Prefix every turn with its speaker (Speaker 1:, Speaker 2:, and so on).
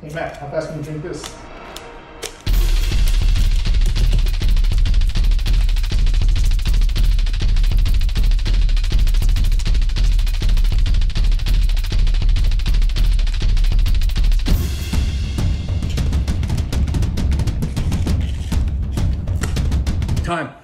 Speaker 1: Hey Matt, how fast can you drink this? Time.